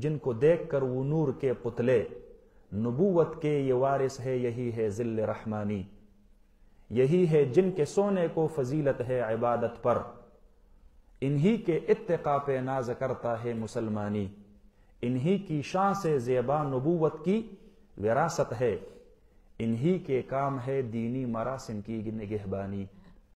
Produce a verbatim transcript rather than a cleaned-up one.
जिनको देख कर वो नूर के पुतले, नबूवत के ये वारिस है, यही है जिल्ल रहमानी। यही है जिनके सोने को फजीलत है इबादत पर, इन्हीं के इत्तिका पे नाज करता है मुसलमानी। इन्हीं की शान से ज़ेबा नबूवत की विरासत है, इन्हीं के काम है दीनी मरासिम की निगहबानी।